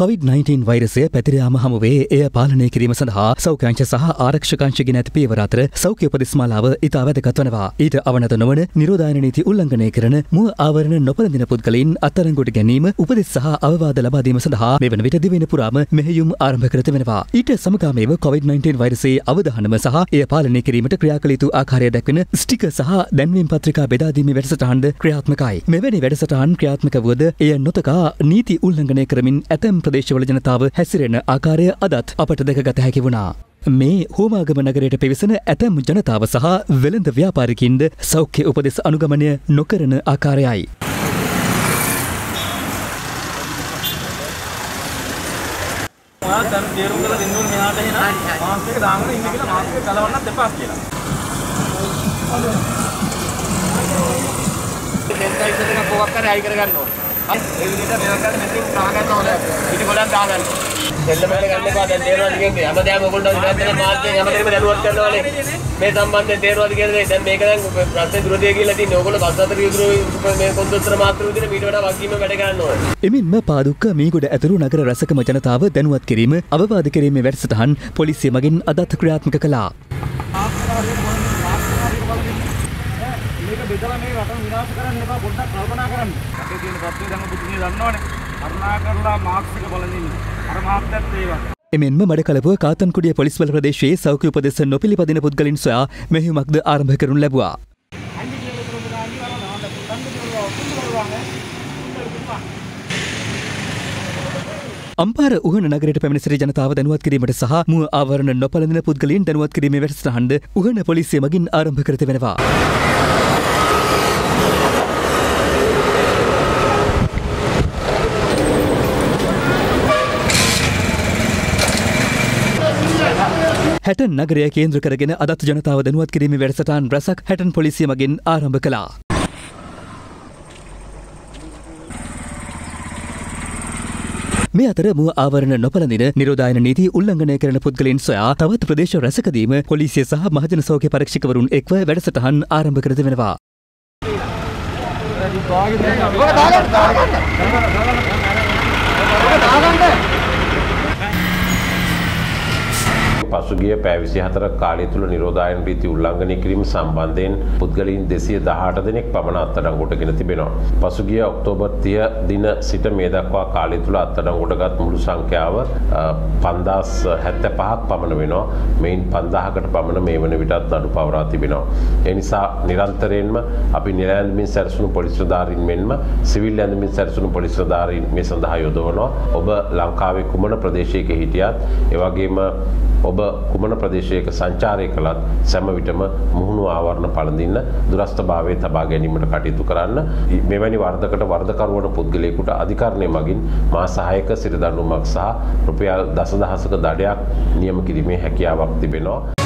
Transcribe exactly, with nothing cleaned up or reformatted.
Covid nineteen වෛරසය පැතිර යාම හමුවේ එය පාලනය කිරීම සඳහා සෞඛ්‍යාංශ සහ ආරක්ෂකාංශ ගෙන ඇති පියවර අතර සෞඛ්‍ය උපදෙස් මාලාව ඉතා වැදගත් වනවා. ඊට අවනත නොවන නිරෝධායන නීති උල්ලංඝනය කරන මුව ආවරණ නොපළඳින පුද්ගලයින් අත්අඩංගුවට ගැනීම උපදෙස් සහ අවවාද ලබා දීම සඳහා මෙවන විට දිවයින පුරාම මෙහෙයුම් ආරම්භ කර තිබෙනවා. ඊට සමගාමීව කොවිඩ් නයින්ටීන් වෛරසයේ අවධානම සහ එය පාලනය කිරීමට ක්‍රියා කළ යුතු ආකාරය දැක්වෙන ස්ටිකර් සහ දැන්වීම් පත්‍රිකා බෙදා දීමේ වැඩසටහනද ක්‍රියාත්මකයි. මෙවැනි වැඩසටහන් ක්‍රියාත්මක වුවද එය නොතකා නීති උල්ලංඝනය කරමින් ඇතැම් ප්‍රදේශවල ජනතාව හැසිරෙන ආකාරය අදත් අපට දැකගත හැකි වුණා. මේ හෝමාගම නගරයට පිවිසෙන ඇතැම් ජනතාව සහ වෙළඳ ව්‍යාපාරිකින්ද සෞඛ්‍ය උපදෙස් අනුගමනය නොකරන ආකාරයයි. දැන් තීරුම් කරලා දෙන්න ඕනේ මෙහාට එන මාස්ක් එක දාගෙන ඉන්න කියලා මාස්ක් එක ගලවන්නත් එපා කියලා. සෙන්ටයිසර් එක කොහොමද කරේ අයි කරගන්න ඕනේ. ඒ විදිහට මෙයාට මෙතන ප්‍රා ගන්න ඕනේ. ඉති ගොඩක් දාගන්න. දෙල්ල බැල ගන්න එපා දැන් තේරෙනවද කියන්නේ හැමදාම ඔයගොල්ලෝ විනාශන මාර්ගයෙන් හැමදේම දැනුවත් කරනවානේ. මේ සම්බන්ධයෙන් තේරෙනවද කියන්නේ දැන් මේක දැන් ප්‍රශ්නේ දුරදිය කියලා තියෙන්නේ ඕගොල්ලෝ බස් අතර යුතුරු මේ කොන්දොස්තර මාත්‍ර විදිහට මීට වඩා වගකීම වැඩ ගන්න ඕනේ. එමින්ම පාදුක්ක මීගොඩ ඇතුළු නගර රසකම ජනතාව දැනුවත් කිරීම අවවාද කිරීමේ වැඩසටහන් පොලිසිය මගින් අදත් ක්‍රියාත්මක කළා. මේක බෙදලා මේ රටම විනාශ කරන්න එපා පොඩ්ඩක් කල්පනා කරන්න. රටේ තියෙන ප්‍රශ්නේ දැන් ඔබතුමිය දන්නවනේ. කරුණා කරලා මාස්ක් එක බලන්න. අර මාත්‍යත් ඒවා. එමෙන්ම මඩකලපුව කාතන්කුඩිය පොලිස් බල ප්‍රදේශයේ සෞඛ්‍ය උපදෙස් නොපිළිපදින පුද්ගලින් සොයා මෙහෙයුමක්ද ආරම්භ කරනු ලැබුවා. අම්පාර උහන නගරයට පැමිණ සිටි ජනතාව දැනුවත් කිරීමට සහ මුව ආවරණ නොපළඳින පුද්ගලයන් දැනුවත් කිරීමේ වැඩසටහනද උහන පොලිසිය මගින් ආරම්භ කර තිබෙනවා. හැටන් නගරය කේන්ද්‍ර කරගෙන අදත් ජනතාව දැනුවත් කිරීමේ වැඩසටහන් රැසක් හැටන් පොලිසිය මගින් ආරම්භ කළා. මේ අතර මුව ආවරණ නොපළඳින නිරෝධායන නීති උල්ලංඝනය කරන පුද්ගලයන් සොයා තවත් ප්‍රදේශ රැසකදීම පොලිසිය සහ මහජන සෞඛ්‍ය පරීක්ෂකවරුන් එක්ව වැඩසටහන් ආරම්භ කර තිබෙනවා. පසුගිය පැය විසිහතරක කාලය තුළ නිරෝධායන රීති උල්ලංඝනය කිරීම සම්බන්ධයෙන් පුද්ගලයන් දෙසිය දහඅට දෙනෙක් පමණ අත්අඩංගුවට ගෙන තිබෙනවා. පසුගිය ඔක්තෝබර් තිහ දින සිට මේ දක්වා කාලය තුළ අත්අඩංගුවටගත් මුළු සංඛ්‍යාව පන්දාස් හැත්තෑපහක් පමණ වෙනවා. මෙයින් පන්දාහකට පමණ මේ වන විටත් අඩු පවරා තිබෙනවා. ඒ නිසා නිරන්තරයෙන්ම අපි නිල ඇඳුමින් සැරසුණු පොලිස් නිලධාරීන් මෙන්ම සිවිල් ඇඳුමින් සැරසුණු පොලිස් නිලධාරීන් මේ සඳහා යොදවනවා. ඔබ ලංකාවේ කුමන ප්‍රදේශයක හිටියත් ඒ වගේම ඔබ කුමන ප්‍රදේශයක සංචාරය කළත් සෑම විටම මුහුණු ආවරණ පළඳින්න දුරස්ථභාවයේ තබා ගැනීමට කටයුතු කරන්න. මෙවැනි වරදකට වරදකරුවන පුද්ගලයෙකුට අධිකරණය මගින් මාස හයක සිර දඬුවමක් සහ රුපියල් දසදහසක දඩයක් නියම කිරීමේ හැකියාවක් තිබෙනවා.